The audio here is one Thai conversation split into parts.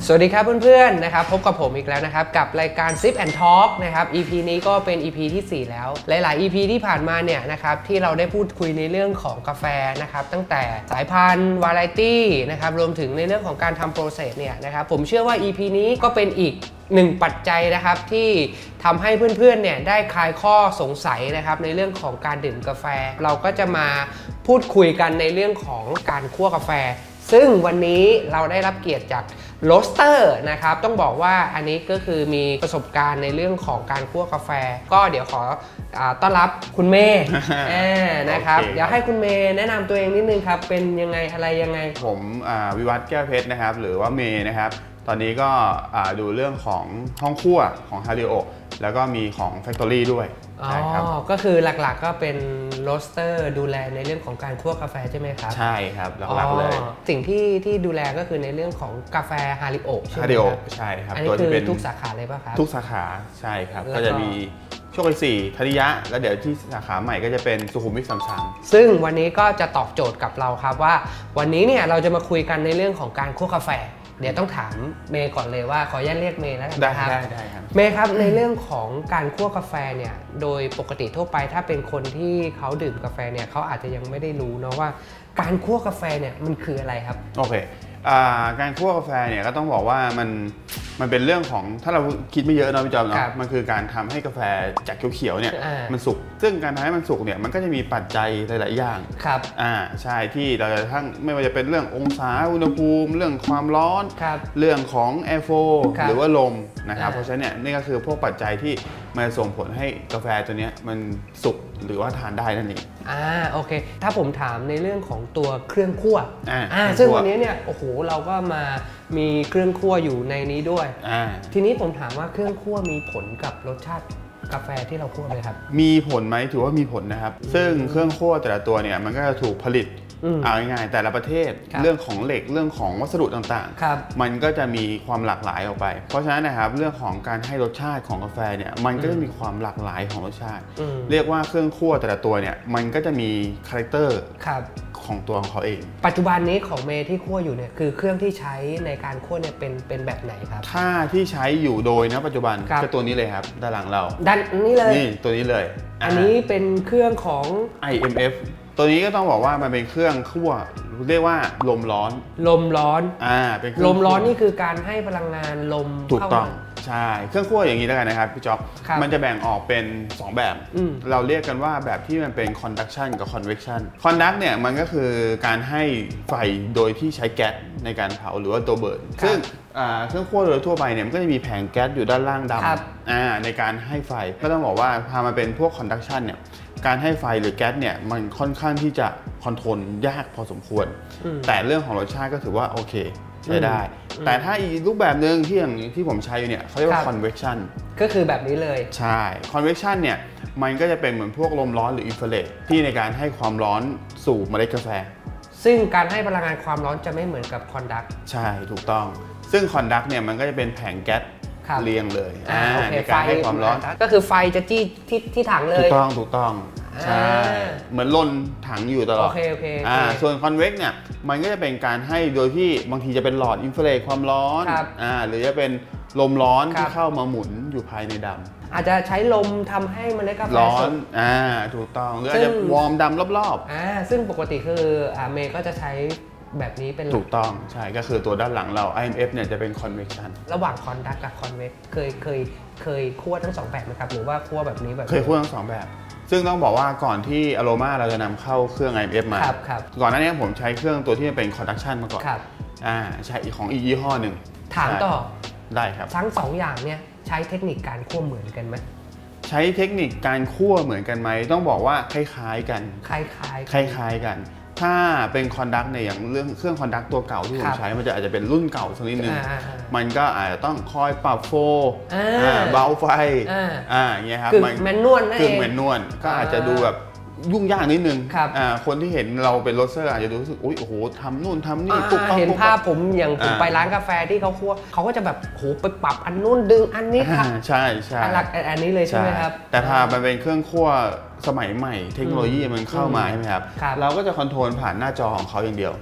สวัสดีครับเพื่อนๆนะครับพบกับผมอีกแล้วนะครับกับรายการ Sip and Talk นะครับ EP นี้ก็เป็น EP ที่4แล้วหลายๆ EP ที่ผ่านมาเนี่ยนะครับที่เราได้พูดคุยในเรื่องของกาแฟนะครับตั้งแต่สายพันธุ์วาไรตี้นะครับรวมถึงในเรื่องของการทำโปรเซสเนี่ยนะครับผมเชื่อว่า EP นี้ก็เป็นอีก1ปัจจัยนะครับที่ทำให้เพื่อนๆเนี่ยได้คลายข้อสงสัยนะครับในเรื่องของการดื่มกาแฟเราก็จะมาพูดคุยกันในเรื่องของการคั่วกาแฟซึ่งวันนี้เราได้รับเกียรติจากโรสเตอร์นะครับต้องบอกว่าอันนี้ก็คือมีประสบการณ์ในเรื่องของการคั่วกาแฟก็เดี๋ยวขอต้อนรับคุณเมย์นะครับ เดี๋ยวให้คุณเมย์แนะนำตัวเองนิดนึงครับเป็นยังไงอะไรยังไงผมวิวัฒน์แก้วเพชรนะครับหรือว่าเมย์นะครับตอนนี้ก็ดูเรื่องของห้องคั่วของฮาริโอแล้วก็มีของ Factory ด้วยอ๋อก็คือหลักๆก็เป็นโรสเตอร์ดูแลในเรื่องของการคั่วกาแฟใช่ไหมครับใช่ครับหลักๆเลยสิ่งที่ดูแลก็คือในเรื่องของกาแฟฮาริโอใช่ไหมฮาริโอใช่ครับอันนี้คือทุกสาขาเลยป่ะครับทุกสาขาใช่ครับก็จะมีโชคชัย4 ธัญญะแล้วเดี๋ยวที่สาขาใหม่ก็จะเป็นสุขุมวิท33 ซึ่งวันนี้ก็จะตอบโจทย์กับเราครับว่าวันนี้เนี่ยเราจะมาคุยกันในเรื่องของการคั่วกาแฟเดี๋ยวต้องถามเมย์ก่อนเลยว่าขออนุญาตเรียกเมย์แล้วกันนะครับได้ครับเมย์ครับในเรื่องของการคั่วกาแฟเนี่ยโดยปกติทั่วไปถ้าเป็นคนที่เขาดื่มกาแฟเนี่ยเขาอาจจะยังไม่ได้รู้เนาะว่าการคั่วกาแฟเนี่ยมันคืออะไรครับโอเคการคั่วกาแฟเนี่ยก็ต้องบอกว่ามันเป็นเรื่องของถ้าเราคิดไม่เยอะเนาะพี่จอมเนาะมันคือการทำให้กาแฟจากเขียวๆเนี่ยมันสุกซึ่งการทำให้มันสุกเนี่ยมันก็จะมีปัจจัยหลายๆอย่างครับใช่ที่เราจะทั้งไม่ว่าจะเป็นเรื่ององศาอุณหภูมิเรื่องความร้อนเรื่องของแอร์โฟหรือว่าลมนะครับเพราะฉะนั้นเนี่ยนี่ก็คือพวกปัจจัยที่มันส่งผลให้กาแฟตัวนี้มันสุกหรือว่าทานได้นั่นเองโอเคถ้าผมถามในเรื่องของตัวเครื่องคั่วซึ่งวันนี้เนี่ยโอ้โหเราก็มามีเครื่องคั่วอยู่ในนี้ด้วยทีนี้ผมถามว่าเครื่องคั่วมีผลกับรสชาติกาแฟที่เราคั่วไหมครับมีผลไหมถือว่ามีผลนะครับซึ่งเครื่องคั่วแต่ละตัวเนี่ยมันก็จะถูกผลิตเอาง่ายๆแต่ละประเทศเรื่องของเหล็กเรื่องของวัสดุต่างๆมันก็จะมีความหลากหลายออกไปเพราะฉะนั้นนะครับเรื่องของการให้รสชาติของกาแฟเนี่ยมันก็จะมีความหลากหลายของรสชาติเรียกว่าเครื่องคั่วแต่ละตัวเนี่ยมันก็จะมีคาแรคเตอร์ของตัวของเขาเองปัจจุบันนี้ของเมย์ที่คั่วอยู่เนี่ยคือเครื่องที่ใช้ในการคั่วเนี่ยเป็นแบบไหนครับถ้าที่ใช้อยู่โดยนะปัจจุบันก็ตัวนี้เลยครับด้านหลังเราด้านนี้เลยนี่ตัวนี้เลยอันนี้เป็นเครื่องของ IMF ตัวนี้ก็ต้องบอกว่ามันเป็นเครื่องคั่วเรียกว่าลมร้อนเป็นลมร้อนนี่คือการให้พลังงานลมถูกต้องใช่เครื่องคั่วอย่างนี้แล้วกันนะครับพี่จ๊อบมันจะแบ่งออกเป็น2แบบเราเรียกกันว่าแบบที่มันเป็น conduction กับ convection conduct เนี่ยมันก็คือการให้ไฟโดยที่ใช้แก๊สในการเผาหรือว่าตัวเบิร์นซึ่งเครื่องคั่วโดยทั่วไปเนี่ยมันก็จะมีแผงแก๊สอยู่ด้านล่างดำในการให้ไฟก็ต้องบอกว่าพามาเป็นพวก conduction เนี่ยการให้ไฟหรือแก๊สเนี่ยมันค่อนข้างที่จะคอนโทรลยากพอสมควรแต่เรื่องของรสชาติก็ถือว่าโอเคใช้ได้แต่ถ้าอีกรูปแบบหนึ่งที่อย่างที่ผมใช้อยู่เนี่ยเขาเรียกว่า convection ก็คือแบบนี้เลยใช่ convection เนี่ยมันก็จะเป็นเหมือนพวกลมร้อนหรือ infrared ที่ในการให้ความร้อนสู่เมล็ดกาแฟซึ่งการให้พลังงานความร้อนจะไม่เหมือนกับ conduct ใช่ถูกต้องซึ่ง conduct เนี่ยมันก็จะเป็นแผงแก๊สเรียงเลยในการให้ความร้อนก็คือไฟจะจี้ที่ถังเลยถูกต้องใช่เหมือนลนถังอยู่ตลอดส่วน convex เนี่ยมันก็จะเป็นการให้โดยที่บางทีจะเป็นหลอดอินฟราเรดความร้อนหรือจะเป็นลมร้อนที่เข้ามาหมุนอยู่ภายในดำอาจจะใช้ลมทำให้เมล็ดกาแฟร้อนถูกต้องหรืออาจจะวอร์มดำรอบๆซึ่งปกติคือเมย์ก็จะใช้แบบนี้เป็นถูกต้องใช่ก็คือตัวด้านหลังเรา IMF เนี่ยจะเป็น convection ระหว่าง conduct กับ convex เคยคั่วทั้ง2แบบไหมครับหรือว่าคั่วแบบนี้แบบเคยคั่วทั้ง2แบบซึ่งต้องบอกว่าก่อนที่ Aroma เราจะนำเข้าเครื่อง IMF มาก่อนหน้านี้ผมใช้เครื่องตัวที่เป็น conduction มาก่อนใช้ของอีกยี่ห้อหนึ่งถามต่อได้ครับทั้ง2อย่างเนี่ยใช้เทคนิคการคั่วเหมือนกันไหมใช้เทคนิคการคั่วเหมือนกันไหมต้องบอกว่าคล้ายๆกันคล้ายกันถ้าเป็นคอนดักเนี่ยอย่างเรื่องเครื่องคอนดักตัวเก่าที่ผมใช้มันจะอาจจะเป็นรุ่นเก่าสักนิดนึงมันก็อาจจะต้องคอยปรับโฟเบาไฟอย่างเงี้ยครับคือแมนนวลคือแมนนวลก็อาจจะดูแบบยุ่งยากนิดนึงคนที่เห็นเราเป็นโรสเตอร์อาจจะรู้สึกโอ้โหทำนู่นทำนี่เห็นภาพผมอย่างผมไปร้านกาแฟที่เขาคั่วเขาก็จะแบบโหไปปรับอันนู่นดึงอันนี้ครับใช่อันนี้เลยใช่ไหมครับแต่พามันเป็นเครื่องคั่วสมัยใหม่เทคโนโลยีมันเข้ามาใช่ไหมครับเราก็จะคอนโทรลผ่านหน้าจอของเขาอย่างเดียว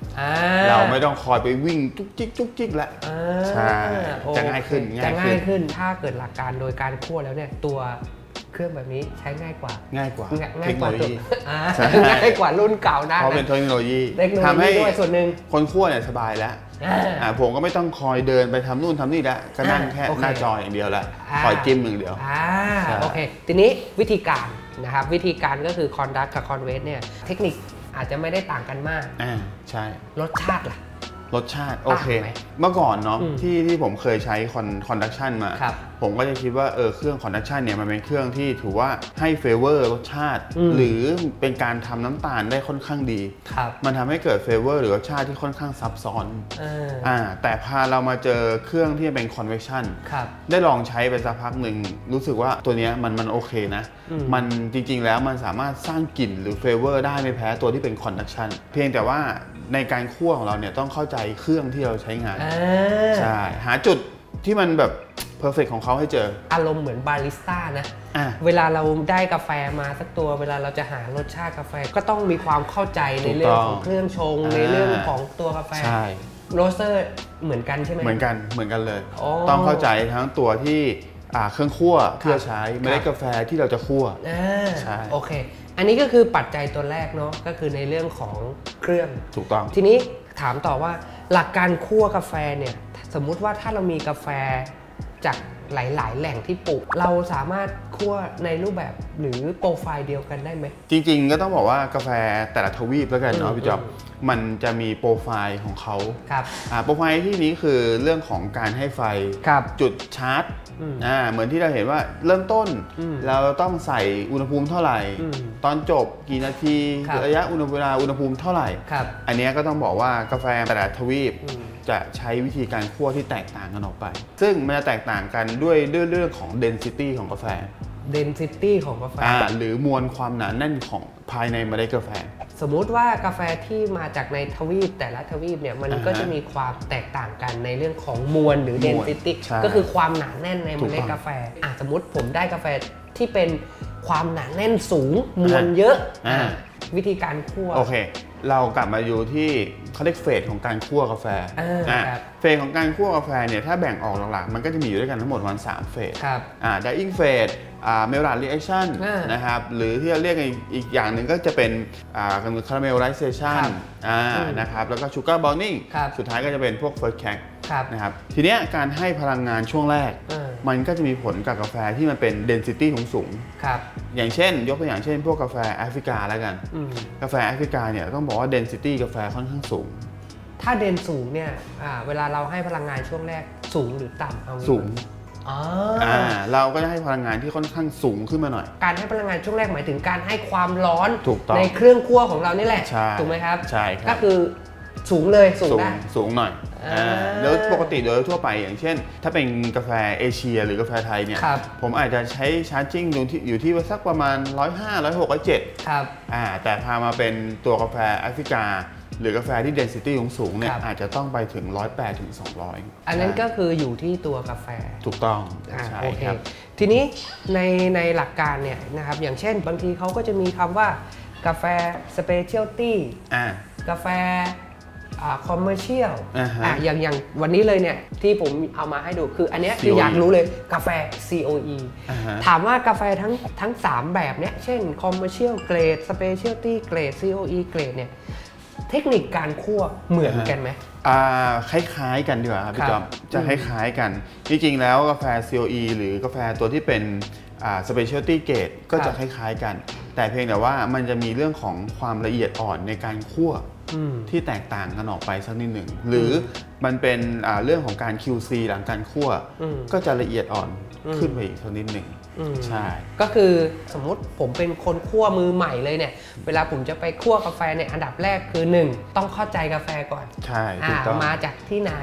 เราไม่ต้องคอยไปวิ่งจุกจิกแล้วใช่จะง่ายขึ้นถ้าเกิดหลักการโดยการคั่วแล้วเนี่ยตัวเครื่องแบบนี้ใช้ง่ายกว่าเทคโนโลยีง่ายกว่ารุ่นเก่านะเพราะเป็นเทคโนโลยีทำให้ส่วนหนึ่งคนคั่วเนี่ยสบายแล้วผมก็ไม่ต้องคอยเดินไปทำนู่นทำนี่แล้วก็นั่งแค่หน้าจออย่างเดียวแล้วคอยจิ้มอย่างเดียวโอเคทีนี้วิธีการนะครับวิธีการก็คือคอนดักกับคอนเวสเนี่ยเทคนิคอาจจะไม่ได้ต่างกันมากใช่รสชาติล่ะรสชาติโอเคเมื่อก่อนเนาะที่ผมเคยใช้คอนดักชันมาผมก็จะคิดว่าเครื่องคอนดักชันเนี่ยมันเป็นเครื่องที่ถือว่าให้เฟเวอร์รสชาติหรือเป็นการทำน้ำตาลได้ค่อนข้างดีมันทำให้เกิดเฟเวอร์หรือรสชาติที่ค่อนข้างซับซ้อนแต่พอเรามาเจอเครื่องที่เป็นคอนเวคชั่นได้ลองใช้ไปสักพักหนึ่งรู้สึกว่าตัวนี้มันโอเคนะมันจริงๆแล้วมันสามารถสร้างกลิ่นหรือเฟเวอร์ได้ไม่แพ้ตัวที่เป็นคอนดักชันเพียงแต่ว่าในการคั่วของเราเนี่ยต้องเข้าใจเครื่องที่เราใช้งานใช่หาจุดที่มันแบบเพอร์เฟกต์ของเขาให้เจออารมณ์เหมือนบาริสต้านะเวลาเราได้กาแฟมาสักตัวเวลาเราจะหารสชาติกาแฟก็ต้องมีความเข้าใจในเรื่องของเครื่องชงในเรื่องของตัวกาแฟโรสเตอร์เหมือนกันใช่ไหมเหมือนกันเลยต้องเข้าใจทั้งตัวที่เครื่องคั่วที่เราใช้เมล็ดกาแฟที่เราจะคั่วใช่โอเคอันนี้ก็คือปัจจัยตัวแรกเนาะก็คือในเรื่องของเครื่องถูกต้องทีนี้ถามต่อว่าหลักการคั่วกาแฟเนี่ยสมมุติว่าถ้าเรามีกาแฟจากหลายๆแหล่งที่ปลูกเราสามารถคั่วในรูปแบบหรือโปรไฟล์เดียวกันได้ไหมจริงๆก็ต้องบอกว่ากาแฟแต่ละทวีปแล้วกันเนาะพี่จ๊อบมันจะมีโปรไฟล์ของเขาโปรไฟล์ที่นี้คือเรื่องของการให้ไฟจุดชาร์จเหมือนที่เราเห็นว่าเริ่มต้นเราต้องใส่อุณหภูมิเท่าไหร่ตอนจบกี่นาทีระยะอุณหภูมิเท่าไหร่อันนี้ก็ต้องบอกว่ากาแฟแต่ละทวีปจะใช้วิธีการคั่วที่แตกต่างกันออกไปซึ่งมันจะแตกต่างกันด้วยเรื่องของ density ของกาแฟ density ของกาแฟหรือมวลความหนาแน่นของภายในเมล็ดกาแฟสมมุติว่ากาแฟที่มาจากในทวีปแต่ละทวีปเนี่ยมันก็จะมีความแตกต่างกันในเรื่องของมวลหรือ density ก็คือความหนาแน่นในเมล็ดกาแฟสมมติผมได้กาแฟที่เป็นความหนาแน่นสูงมวลเยอะวิธีการคั่วโอเคเรากลับมาอยู่ที่เขาเรียกเฟสของการคั่วกาแฟเฟสของการคั่วกาแฟเนี่ยถ้าแบ่งออกหลักๆมันก็จะมีอยู่ด้วยกันทั้งหมดวัน3เฟสdrying phase melting reaction นะครับหรือที่เราเรียกอีกอย่างหนึ่งก็จะเป็นcaramelization นะครับแล้วก็ sugar browning สุดท้ายก็จะเป็นพวก first crack นะครับทีเนี้ยการให้พลังงานช่วงแรกมันก็จะมีผลกับกาแฟที่มันเป็น density สูงอย่างเช่นยกตัวอย่างเช่นพวกกาแฟแอฟริกาแล้วกันกาแฟแอฟริกาเนี่ยต้องบอกว่า density กาแฟค่อนข้างสูงถ้าเดนสูงเนี่ยเวลาเราให้พลังงานช่วงแรกสูงหรือต่ำเอาสูงเราก็จะให้พลังงานที่ค่อนข้างสูงขึ้นมาหน่อยการให้พลังงานช่วงแรกหมายถึงการให้ความร้อนในเครื่องคั่วของเรานี่แหละถูกไหมครับใช่ครับก็คือสูงเลยสูงหน่อยแล้วปกติโดยทั่วไปอย่างเช่นถ้าเป็นกาแฟเอเชียหรือกาแฟไทยเนี่ยผมอาจจะใช้ชาร์จิ้งอยู่ที่สักประมาณ105 106 107ครับแต่พามาเป็นตัวกาแฟแอฟริกาหรือกาแฟที่ density สูงเนี่ยอาจจะต้องไปถึง108 ถึง 200 อันนั้นก็คืออยู่ที่ตัวกาแฟถูกต้องใช่ครับทีนี้ในหลักการเนี่ยนะครับอย่างเช่นบางทีเขาก็จะมีคำว่ากาแฟ specialty กาแฟคอมเมอร์เชียลอย่างวันนี้เลยเนี่ยที่ผมเอามาให้ดูคืออันนี้คืออยากรู้เลยกาแฟ COE ถามว่ากาแฟทั้ง3แบบเนี้ยเช่นคอมเมอร์เชียลเกรด Specialty เกรด COE เกรดเนี่ยเทคนิคการคั่วเหมือนกันไหมคล้ายๆกันดีกว่าครับพี่จอมจะคล้ายๆกันจริงๆแล้วกาแฟ COE หรือกาแฟตัวที่เป็นSpecialty Grade ก็จะคล้ายๆกันแต่เพียงแต่ว่ามันจะมีเรื่องของความละเอียดอ่อนในการคั่วที่แตกต่างกันออกไปสักนิดหนึ่งหรือมันเป็นเรื่องของการ QC หลังการคั่วก็จะละเอียดอ่อนขึ้นไปอีกสักนิดหนึ่งใช่ก็คือสมมุติผมเป็นคนคั่วมือใหม่เลยเนี่ยเวลาผมจะไปคั่วกาแฟเนี่ยอันดับแรกคือ1ต้องเข้าใจกาแฟก่อนใช่ถูกต้องมาจากที่ไหน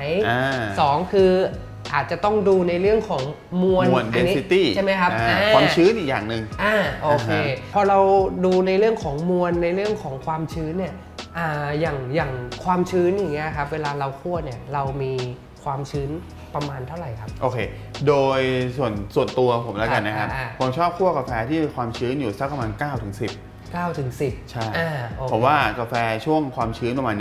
2คืออาจจะต้องดูในเรื่องของมวล density ใช่ไหมครับความชื้นอีกอย่างหนึ่งโอเคพอเราดูในเรื่องของมวลในเรื่องของความชื้นเนี่ยอย่างความชื้นอย่างเงี้ยครับเวลาเราคั่วเนี่ยเรามีความชื้นประมาณเท่าไหร่ครับโอเคโดยส่วนตัวผมแล้วกันนะครับผมชอบคั่วกาแฟที่มีความชื้นอยู่สักประมาณ9 ถึง 10 9 ถึง 10 ใช่ผมว่ากาแฟช่วงความชื้นประมาณนี้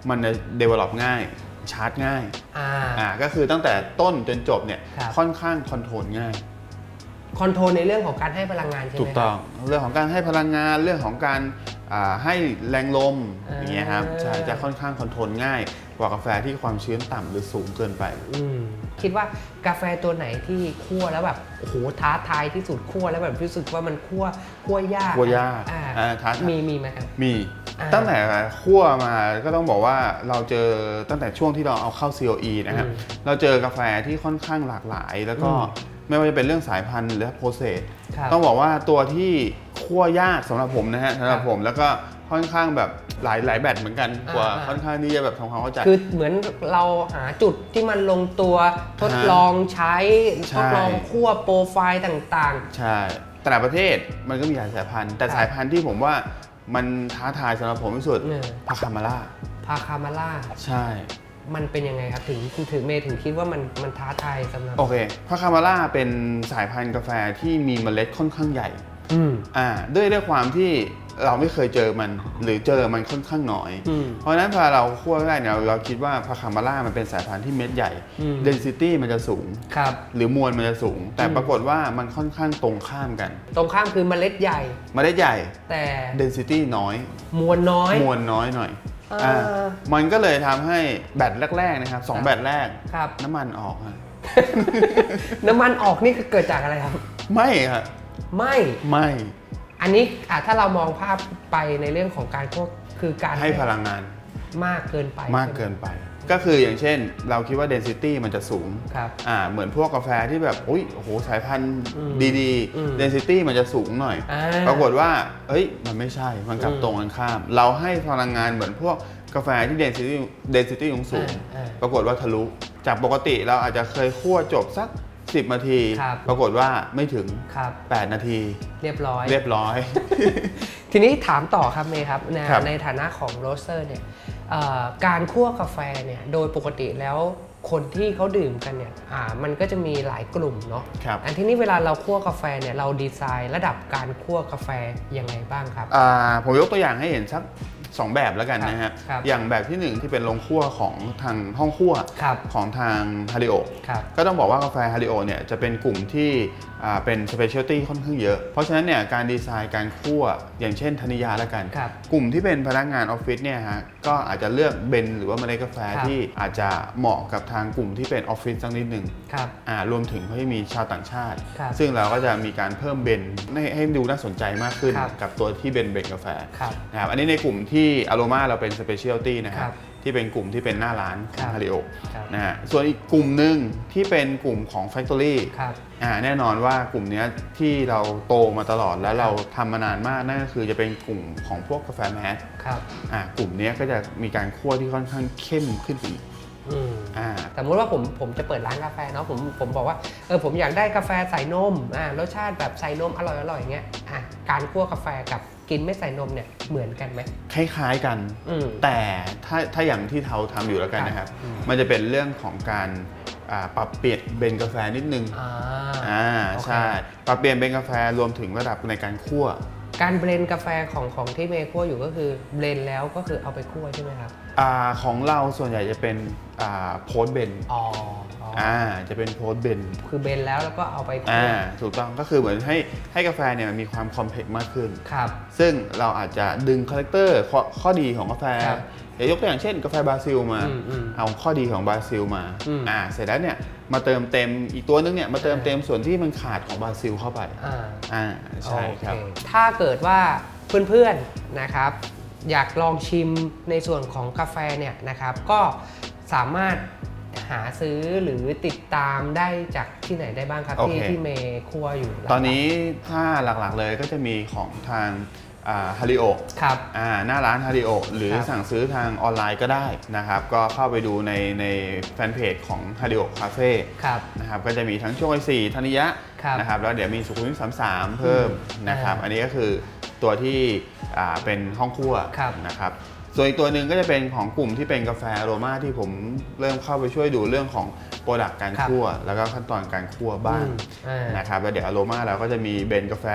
มันจะ develop ง่ายชาร์จง่ายก็คือตั้งแต่ต้นจนจบเนี่ยค่อนข้างคอนโทรลง่ายคอนโทรลในเรื่องของการให้พลังงานใช่ไหมถูกต้องเรื่องของการให้พลังงานเรื่องของการให้แรงลมอย่างเงี้ยครับจะค่อนข้างคอนโทรลง่ายกว่ากาแฟที่ความชื้นต่ำหรือสูงเกินไปคิดว่ากาแฟตัวไหนที่คั่วแล้วแบบโอ้โหท้าทายที่สุดคั่วแล้วแบบรู้สึกว่ามันคั่วยากมีไหมครับมีตั้งแต่คั่วมาก็ต้องบอกว่าเราเจอตั้งแต่ช่วงที่เราเอาเข้า COE นะครับเราเจอกาแฟที่ค่อนข้างหลากหลายแล้วก็ไม่ว่าจะเป็นเรื่องสายพันธุ์หรือโปรเซสต้องบอกว่าตัวที่คั่วยากสำหรับผมนะฮะสำหรับผมแล้วก็ค่อนข้างแบบหลายแบตเหมือนกันกว่าค่อนข้างที่จะแบบทำความเข้าใจคือเหมือนเราหาจุดที่มันลงตัวทดลองใช้ทดลองคั่วโปรไฟล์ต่างๆใช่แต่ละประเทศมันก็มีหลายสายพันธุ์แต่สายพันธุ์ที่ผมว่ามันท้าทายสำหรับผมที่สุดพาคามาล่าใช่มันเป็นยังไงครับถึงเมย์ถึงคิดว่ามันท้าทายสำหรับโอเคพาคามาล่าเป็นสายพันธุ์กาแฟที่มีเมล็ดค่อนข้างใหญ่ด้วยความที่เราไม่เคยเจอมันหรือเจอมันค่อนข้างน้อยเพราะฉะนั้นพอเราคั่วได้เนี่ยเราคิดว่าพาคามาล่ามันเป็นสายพันธุ์ที่เม็ดใหญ่ density มันจะสูงหรือมวลมันจะสูงแต่ปรากฏว่ามันค่อนข้างตรงข้ามกันตรงข้ามคือเมล็ดใหญ่แต่ density น้อยมวลน้อยหน่อยมันก็เลยทำให้แบตแรกๆนะครับ2แบตแรกน้ำมันออกน้ำมันออกนี่เกิดจากอะไรครับไม่ครับไม่อันนี้ถ้าเรามองภาพไปในเรื่องของการควบคือการให้พลังงานมากเกินไปก็คืออย่างเช่นเราคิดว่า density มันจะสูงเหมือนพวกกาแฟที่แบบโอ้โหสายพันธุ์ดีๆ density มันจะสูงหน่อยปรากฏว่ามันไม่ใช่มันกลับตรงกันข้ามเราให้พลังงานเหมือนพวกกาแฟที่ density สูงปรากฏว่าทะลุจากปกติเราอาจจะเคยคั่วจบสัก10 นาทีปรากฏว่าไม่ถึง8 นาทีเรียบร้อยทีนี้ถามต่อครับเมย์ครับในฐานะของโรสเตอร์เนี่ยการคั่วกาแฟเนี่ยโดยปกติแล้วคนที่เขาดื่มกันเนี่ยมันก็จะมีหลายกลุ่มเนาะอันที่นี้เวลาเราคั่วกาแฟเนี่ยเราดีไซน์ระดับการคั่วกาแฟยังไงบ้างครับผมยกตัวอย่างให้เห็นสัก2แบบแล้วกันนะฮะอย่างแบบที่1ที่เป็นโรงคั่วของทางห้องคั่วของทางฮาริโอก็ต้องบอกว่ากาแฟฮาริโอเนี่ยจะเป็นกลุ่มที่เป็นสเปเชียลตี้ค่อนข้างเยอะเพราะฉะนั้นเนี่ยการดีไซน์การคั่วอย่างเช่นธนิยาแล้วกันกลุ่มที่เป็นพนักงานออฟฟิศเนี่ยฮะก็อาจจะเลือกเบนหรือว่าเมล็ดกาแฟที่อาจจะเหมาะกับทางกลุ่มที่เป็นออฟฟิศสักนิดนึงรวมถึงเขาจะมีชาวต่างชาติซึ่งเราก็จะมีการเพิ่มเบนให้ดูน่าสนใจมากขึ้นกับตัวที่เบนกาแฟนะครับอันนี้ในกลุ่มที่อโรมาเราเป็นสเปเชียลตี้นะครับที่เป็นกลุ่มที่เป็นหน้าร้านของฮาริโอนะฮะส่วนอีกกลุ่มหนึ่งที่เป็นกลุ่มของ Factory แน่นอนว่ากลุ่มนี้ที่เราโตมาตลอดแล้วเราทำมานานมากนั่นก็คือจะเป็นกลุ่มของพวกกาแฟแมสกลุ่มนี้ก็จะมีการคั่วที่ค่อนข้างเข้มขึ้นอีกสมมติว่าผมจะเปิดร้านกาแฟเนาะผมบอกว่าผมอยากได้กาแฟใส่นมรสชาติแบบใส่นมอร่อยอย่างเงี้ยการคั่วกาแฟกับกินไม่ใส่นมเนี่ยเหมือนกันไหมคล้ายๆกันแต่ถ้าอย่างที่เราทำอยู่แล้วกันนะครับมันจะเป็นเรื่องของการปรับเปลี่ยนเบนกาแฟนิดนึงใช่ปรับเปลี่ยนเบนกาแฟรวมถึงระดับในการคั่วการเบลนกาแฟของที่เมย์คั่วอยู่ก็คือเบลนแล้วก็คือเอาไปคั่วใช่ไหมครับของเราส่วนใหญ่จะเป็นโพสเบนจะเป็นโพสเบนคือเบนแล้วก็เอาไปคั่วถูกต้องก็คือเหมือนให้กาแฟเนี่ยมันมีความคอมเพล็กซ์มากขึ้นซึ่งเราอาจจะดึงคาแรคเตอร์ข้อดีของกาแฟยกตัวอย่างเช่นกาแฟบราซิลมาเอาข้อดีของบราซิลมาเสร็จแล้วเนี่ยมาเติมเต็มอีกตัวนึงเนี่ยมาเติมเต็มส่วนที่มันขาดของบราซิลเข้าไปใช่ครับถ้าเกิดว่าเพื่อนๆนะครับอยากลองชิมในส่วนของกาแฟเนี่ยนะครับก็สามารถหาซื้อหรือติดตามได้จากที่ไหนได้บ้างครับที่เมย์คั่วอยู่ตอนนี้ถ้าหลักๆเลยก็จะมีของทางฮาริโอหน้าร้านฮาริโอหรือสั่งซื้อทางออนไลน์ก็ได้นะครับก็เข้าไปดูในแฟนเพจของฮาริโอคาเฟ่นะครับก็จะมีทั้งช่วง4ธนิยะนะครับแล้วเดี๋ยวมีสุขุมวิท33เพิ่มนะครับอันนี้ก็คือตัวที่เป็นห้องคั่วนะครับส่วนอีกตัวหนึ่งก็จะเป็นของกลุ่มที่เป็นกาแฟอโรมาที่ผมเริ่มเข้าไปช่วยดูเรื่องของโปรดักต์การคั่วแล้วก็ขั้นตอนการคั่วบ้างนะครับแล้วเดี๋ยวอโรมาเราก็จะมีเบนกาแฟ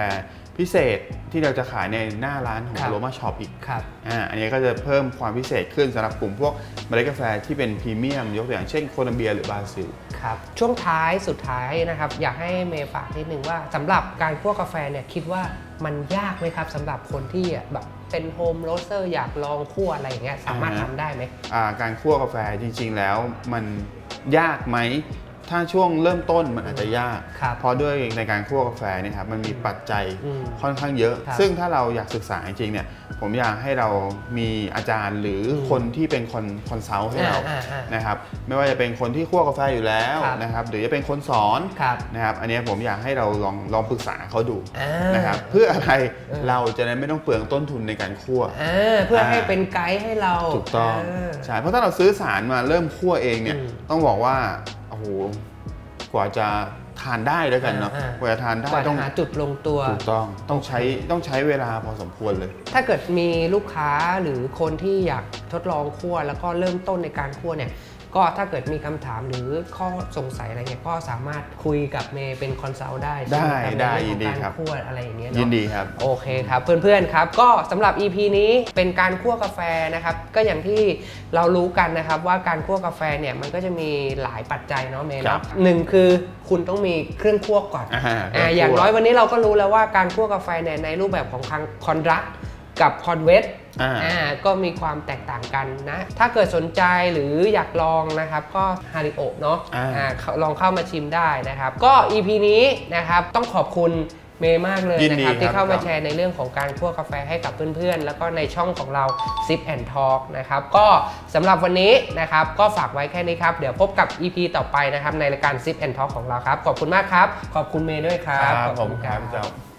พิเศษที่เราจะขายในหน้าร้านของ Aroma Shop อีกอันนี้ก็จะเพิ่มความพิเศษขึ้นสำหรับกลุ่มพวกเมล็ดกาแฟที่เป็นพรีเมียมยกตัวอย่างเช่นโคลัมเบียหรือบราซิลครับช่วงท้ายสุดท้ายนะครับอยากให้เมย์ฝากนิดนึงว่าสำหรับการคั่วกาแฟเนี่ยคิดว่ามันยากไหมครับสำหรับคนที่แบบเป็นโฮมโรสเตอร์อยากลองคั่วอะไรอย่างเงี้ยสามารถทำได้ไหมการคั่วกาแฟจริงๆแล้วมันยากไหมถ้าช่วงเริ่มต้นมันอาจจะยากเพราะด้วยในการคั่วกาแฟเนี่ยครับมันมีปัจจัยค่อนข้างเยอะซึ่งถ้าเราอยากศึกษาจริงๆเนี่ยผมอยากให้เรามีอาจารย์หรือคนที่เป็นคอนซัลท์ให้เรานะครับไม่ว่าจะเป็นคนที่คั่วกาแฟอยู่แล้วนะครับหรือจะเป็นคนสอนนะครับอันนี้ผมอยากให้เราลองปรึกษาเขาดูนะครับเพื่ออะไรเราจะได้ไม่ต้องเปลืองต้นทุนในการคั่วเพื่อให้เป็นไกด์ให้เราถูกต้องใช่เพราะถ้าเราซื้อสารมาเริ่มคั่วเองเนี่ยต้องบอกว่าโอ้โหกว่าจะทานได้ด้วยกันเนาะกว่าจะทานได้ต้องหาจุดลงตัวถูกต้องใช้เวลาพอสมควรเลยถ้าเกิดมีลูกค้าหรือคนที่อยากทดลองคั่วแล้วก็เริ่มต้นในการคั่วเนี่ยก็ถ้าเกิดมีคำถามหรือข้อสงสัยอะไรเงี้ยก็สามารถคุยกับเมย์เป็นคอนซัลท์ได้ยินดีครับการคั่วอะไรอย่างเงี้ยยินดีครับโอเคครับเพื่อนๆครับก็สำหรับ EP นี้เป็นการคั่วกาแฟนะครับก็อย่างที่เรารู้กันนะครับว่าการคั่วกาแฟเนี่ยมันก็จะมีหลายปัจจัยเนาะเมย์หนึ่งคือคุณต้องมีเครื่องคั่วก่อนอย่างน้อยวันนี้เราก็รู้แล้วว่าการคั่วกาแฟเนี่ยในรูปแบบของคอนรักกับคอนเวสก็มีความแตกต่างกันนะถ้าเกิดสนใจหรืออยากลองนะครับก็ฮาริโอเนาะลองเข้ามาชิมได้นะครับก็ EP นี้นะครับต้องขอบคุณเมย์มากเลยนะครับที่เข้ามาแชร์ในเรื่องของการคั่วกาแฟให้กับเพื่อนๆแล้วก็ในช่องของเรา Sip and Talk นะครับก็สำหรับวันนี้นะครับก็ฝากไว้แค่นี้ครับเดี๋ยวพบกับ EP ต่อไปนะครับในรายการ Sip and Talk ของเราครับขอบคุณมากครับขอบคุณเมย์ด้วยครับขอบคุณครับ